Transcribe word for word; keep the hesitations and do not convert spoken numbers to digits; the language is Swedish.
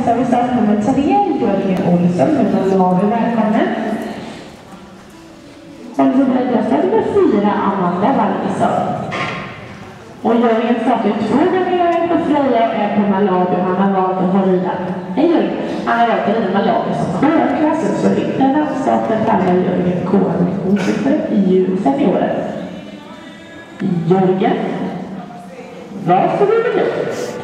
hälsar vi startnummer tre, Jörgen Olsson, med Malawi, välkommen. Och nummer fyra, Amanda Valkisson. Och Jörgen startar två gånger på Freja och en på Malawi, och han har valt att ha rida. Hej Jörgen, han har valt att rida Malawi som K-klassen, så vinnarna starten kallar Jörgen K-missionsryttare i junior-seniorer. Jörgen, varsågod med dig.